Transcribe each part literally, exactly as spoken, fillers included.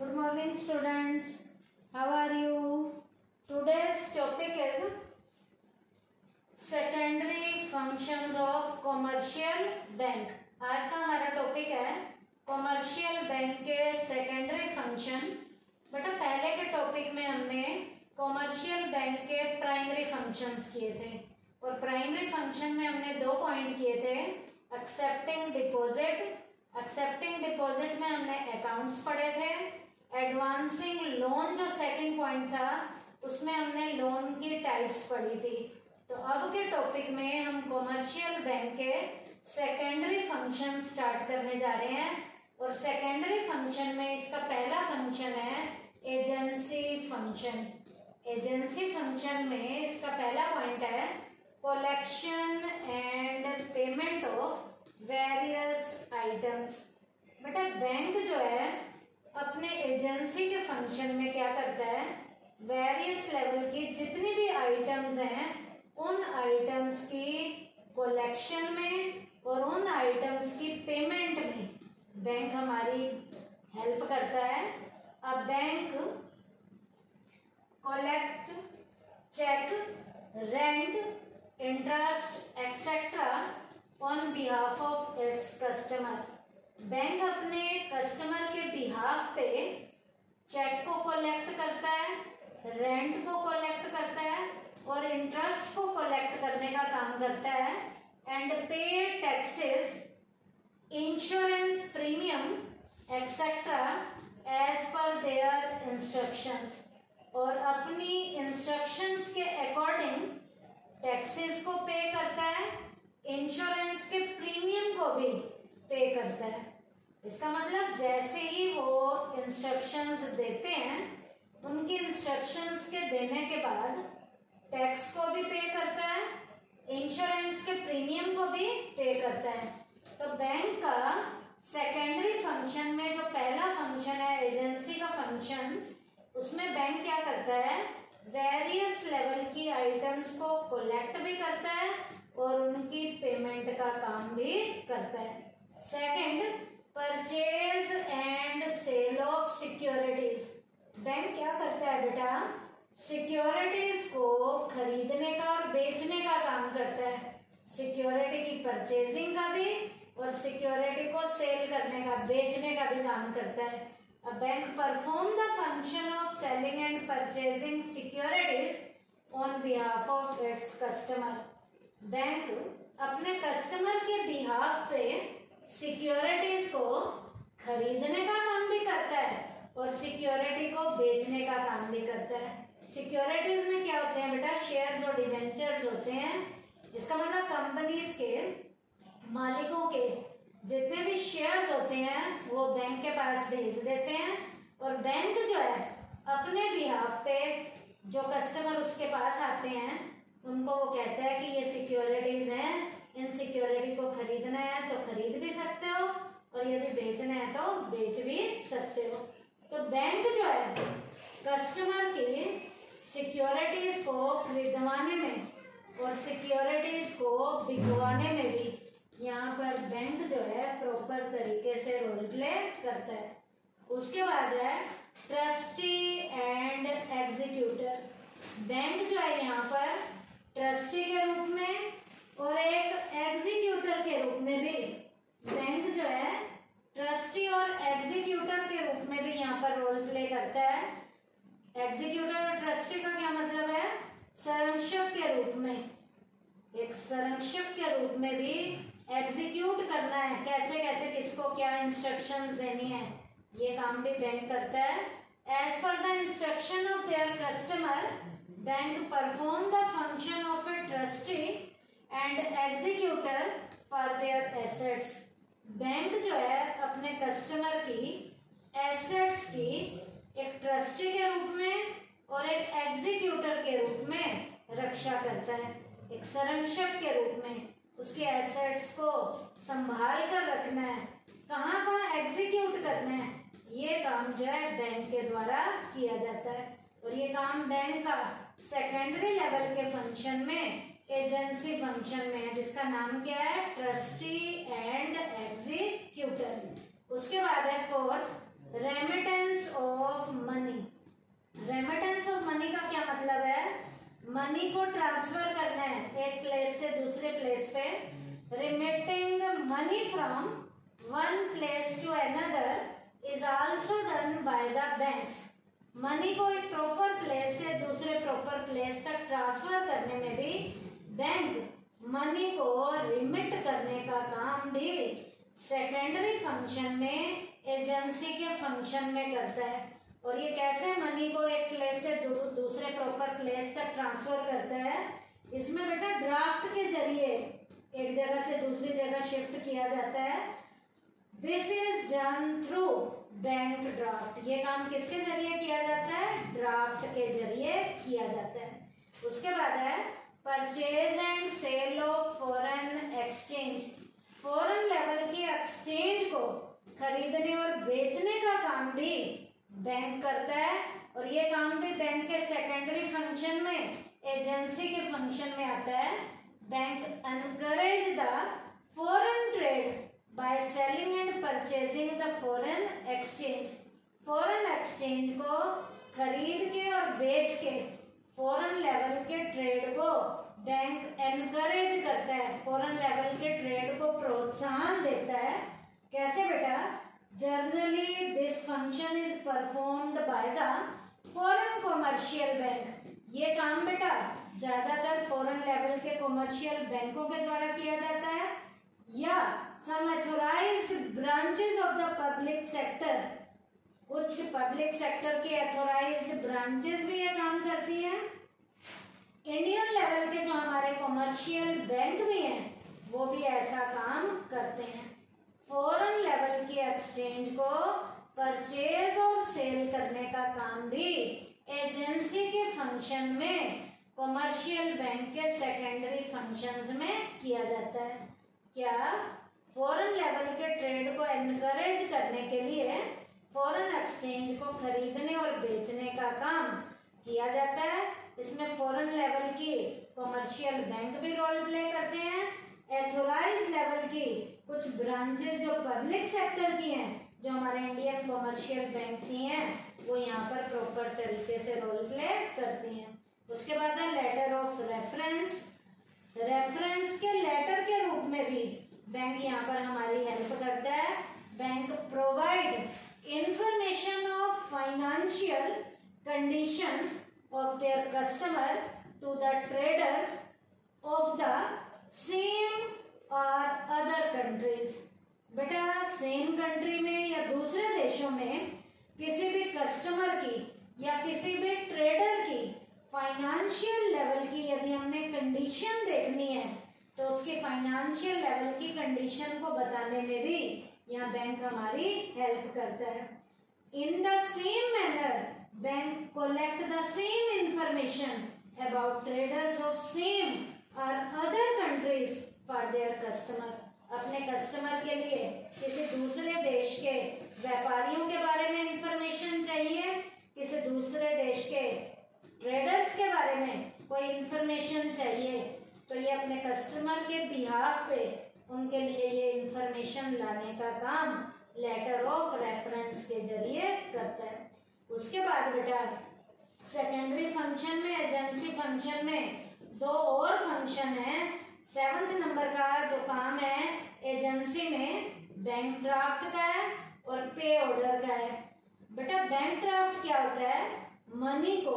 Good morning, students. How are you? Today's topic is secondary functions of commercial bank. आज का हमारा topic है commercial bank के secondary function. बेटा पहले के टॉपिक में हमने कॉमर्शियल बैंक के प्राइमरी फंक्शंस किए थे और प्राइमरी फंक्शन में हमने दो पॉइंट किए थे, एक्सेप्टिंग डिपॉजिट। एक्सेप्टिंग डिपॉजिट में हमने अकाउंट्स पढ़े थे। एडवांसिंग लोन जो सेकंड पॉइंट था उसमें हमने लोन की टाइप्स पढ़ी थी। तो अब के टॉपिक में हम कॉमर्शियल बैंक के सेकेंडरी फंक्शन स्टार्ट करने जा रहे हैं और सेकेंडरी फंक्शन में इसका पहला फंक्शन है एजेंसी फंक्शन। एजेंसी फंक्शन में इसका पहला पॉइंट है collection and payment of various items. बेटा बैंक जो है अपने एजेंसी के फंक्शन में क्या करता है, वेरियस लेवल की जितनी भी आइटम्स हैं उन आइटम्स की कलेक्शन में और उन आइटम्स की पेमेंट में बैंक हमारी हेल्प करता है। अब bank collect cheque, rent, interest etcetera on behalf of its customer. Bank अपने कस्टमर के बिहाफ पे चेक को कलेक्ट करता है, रेंट को कलेक्ट करता है और इंटरेस्ट को कलेक्ट करने का काम करता है and pay taxes, insurance premium etcetera as per their instructions. और अपनी इंस्ट्रक्शंस के अकॉर्डिंग टैक्सेस को पे करता है, इंश्योरेंस के प्रीमियम को भी पे करता है। इसका मतलब जैसे ही वो इंस्ट्रक्शंस देते हैं उनकी इंस्ट्रक्शंस के देने के बाद टैक्स को भी पे करता है, इंश्योरेंस के प्रीमियम को भी पे करता है। तो बैंक का सेकेंडरी फंक्शन में जो पहला फंक्शन है एजेंसी का फंक्शन, उसमें बैंक क्या करता है, वेरियस लेवल की आइटम्स को कलेक्ट भी करता है और उनकी पेमेंट का काम भी करता है। Second, purchase and sale of securities. Bank क्या करता है बेटा, सिक्योरिटीज को खरीदने का और बेचने का काम करता है। सिक्योरिटी की परचेजिंग का भी और सिक्योरिटी को सेल करने का, बेचने का भी काम करता है। A bank perform the function of selling and purchasing securities on behalf of its customer. Bank अपने कस्टमर के बिहाफ पे सिक्योरिटीज को खरीदने का काम भी करता है और सिक्योरिटी को बेचने का काम भी करता है। सिक्योरिटीज में क्या होते हैं बेटा, शेयर्स और डिवेंचर्स होते हैं। इसका मतलब कंपनीज के मालिकों के जितने भी शेयर्स होते हैं वो बैंक के पास भेज देते हैं और बैंक जो है अपने बिहाफ पे जो कस्टमर उसके पास आते हैं उनको वो कहता है कि ये सिक्योरिटीज हैं, इन सिक्योरिटी को खरीदना है तो खरीद भी सकते हो और यदि बेचना है तो बेच भी सकते हो। तो बैंक जो है कस्टमर की सिक्योरिटीज को खरीदवाने में और सिक्योरिटीज को बिकवाने में भी यहाँ पर बैंक जो है प्रॉपर तरीके से रोल प्ले करता है। उसके बाद है ट्रस्टी एंड एग्जीक्यूटर। बैंक जो है यहाँ पर ट्रस्टी के रूप में और एक एग्जीक्यूटर के रूप में भी, बैंक जो है ट्रस्टी और एग्जीक्यूटर के रूप में भी यहाँ पर रोल प्ले करता है। एग्जीक्यूटर और ट्रस्टी का क्या मतलब है, संरक्षक के रूप में, एक संरक्षक के रूप में भी एग्जीक्यूट करना है, कैसे कैसे किसको क्या इंस्ट्रक्शंस देनी है, ये काम भी बैंक करता है। As per the instruction of their customer bank perform the function of a trustee and executor for their assets. Bank जो है अपने कस्टमर की एसेट्स की एक ट्रस्टी के रूप में और एक एग्जीक्यूटर के रूप में रक्षा करता है, एक संरक्षक के रूप में उसके एसेट्स को संभाल कर रखना है, कहाँ कहाँ एग्जीक्यूट करना है, ये काम जो है बैंक के द्वारा किया जाता है। और ये काम बैंक का सेकेंडरी लेवल के फंक्शन में एजेंसी फंक्शन में है जिसका नाम क्या है, ट्रस्टी एंड एग्जीक्यूटर। उसके बाद है फोर्थ, रेमिटेंस ऑफ को ट्रांसफर करना है एक प्लेस से दूसरे प्लेस पे, remitting money from one place to another is also done by the banks. Money को एक प्रॉपर प्लेस से दूसरे प्रॉपर प्लेस तक ट्रांसफर करने में भी बैंक मनी को रिमिट करने का काम भी सेकेंडरी फंक्शन में एजेंसी के फंक्शन में करता है। और ये कैसे मनी को एक प्लेस से दू, दूसरे प्रॉपर प्लेस तक ट्रांसफर करता है, इसमें बेटा ड्राफ्ट के जरिए एक जगह से दूसरी जगह शिफ्ट किया जाता है। This is done through bank draft. ये काम किसके जरिए किया जाता है? ड्राफ्ट के जरिए किया जाता है। उसके बाद है purchase and sale of foreign exchange. Foreign level की एक्सचेंज को खरीदने और बेचने का काम भी बैंक करता है। और ये काम भी बैंक के सेकेंडरी फंक्शन में, एजेंसी के फंक्शन में आता है। Bank encourage the foreign trade by selling and purchasing the foreign exchange. Foreign exchange को खरीद के और बेच के फॉरेन लेवल के ट्रेड को बैंक एनकरेज करता है, फॉरेन लेवल के ट्रेड को प्रोत्साहन देता है। कैसे बेटा? Generally this function is performed by the foreign commercial bank. ये काम बेटा ज्यादातर फॉरेन लेवल के कॉमर्शियल बैंकों के द्वारा किया जाता है, या some authorised branches of the public sector. कुछ पब्लिक सेक्टर के अथोराइज्ड ब्रांचेस भी ये काम करती है। इंडियन लेवल के जो हमारे कॉमर्शियल बैंक भी हैं वो भी ऐसा काम करते हैं। फॉरेन लेवल की एक्सचेंज को परचेज और सेल करने का काम भी एजेंसी के फंक्शन में, कॉमर्शियल बैंक के सेकेंडरी फंक्शंस में किया जाता है। क्या? फॉरेन लेवल के ट्रेड को एनकरेज करने के लिए फॉरेन एक्सचेंज को खरीदने और बेचने का काम किया जाता है। इसमें फॉरेन लेवल की कॉमर्शियल बैंक भी रोल प्ले करते हैं। एथोराइज लेवल की कुछ ब्रांचेस जो पब्लिक सेक्टर की हैं, जो हमारे इंडियन कॉमर्शियल बैंक की हैं, वो यहाँ पर प्रॉपर तरीके से रोल प्ले करती हैं। उसके बाद है लेटर ऑफ रेफरेंस। रेफरेंस के लेटर के रूप में भी बैंक यहाँ पर हमारी हेल्प करता है। Bank provide information of financial conditions of their customer to the traders of the same or other countries। बेटा सेम कंट्री में या दूसरे देशों में किसी भी कस्टमर की या किसी भी ट्रेडर की फाइनेंशियल लेवल की यदि हमने कंडीशन देखनी है तो उसकी फाइनेंशियल लेवल की कंडीशन को बताने में भी यहाँ बैंक हमारी हेल्प करता है। In the same manner bank collect the same information about traders of same or other countries for their customer। अपने कस्टमर के लिए किसी दूसरे देश के व्यापारियों के बारे में इंफॉर्मेशन चाहिए, किसी दूसरे देश के ट्रेडर्स के बारे में कोई इंफॉर्मेशन चाहिए, तो ये अपने कस्टमर के बिहाफ पे उनके लिए ये इंफॉर्मेशन लाने का काम लेटर ऑफ रेफरेंस के जरिए करता है। उसके बाद बेटा सेकेंडरी फंक्शन में, एजेंसी फंक्शन में दो और फंक्शन है। सेवंथ नंबर का जो काम है एजेंसी में, बैंक ड्राफ्ट का है और पे ऑर्डर का है। बेटा बैंक ड्राफ्ट क्या होता है? मनी को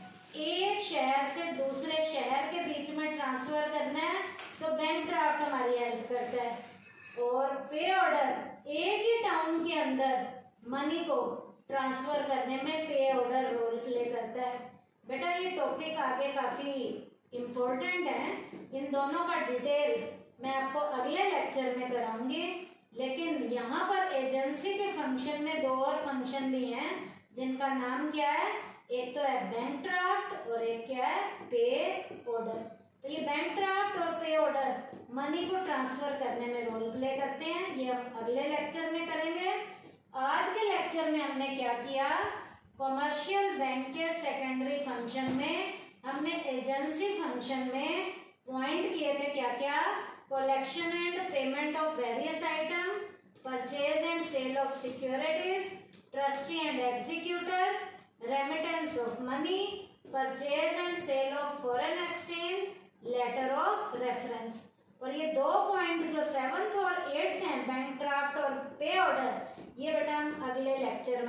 एक शहर से दूसरे शहर के बीच में ट्रांसफर करना है तो बैंक ड्राफ्ट हमारी हेल्प करता है। और पे ऑर्डर एक ही टाउन के अंदर मनी को ट्रांसफर करने में पे ऑर्डर रोल प्ले करता है। बेटा ये टॉपिक आगे काफी इम्पोर्टेंट है, इन दोनों का डिटेल मैं आपको अगले लेक्चर में कराऊंगी। लेकिन यहाँ पर एजेंसी के फंक्शन में दो और फंक्शन भी हैं जिनका नाम क्या है? एक तो है बैंक ड्राफ्ट और एक क्या है? पे ऑर्डर। तो ये बैंक ड्राफ्ट और पे ऑर्डर मनी को ट्रांसफर करने में रोल प्ले करते हैं, ये हम अगले लेक्चर में करेंगे। आज के लेक्चर में हमने क्या किया? कॉमर्शियल बैंक के सेकेंडरी फंक्शन में हमने एजेंसी फंक्शन में पॉइंट किए थे क्या क्या? Collection and payment of various item, purchase and sale of securities, trustee and executor, remittance of money, purchase and sale of foreign exchange, letter of reference. और ये दो पॉइंट जो सेवन्थ और एट्थ हैं, बैंक ड्राफ्ट और पे order, ये बेटा हम अगले लेक्चर